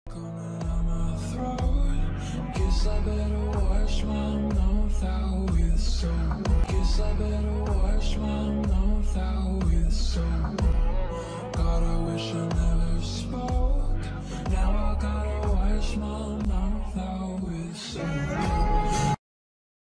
Coming down my throat. Guess I better wash my mouth out with soap. Guess I better wash my mouth out with soap. God, I wish I never spoke.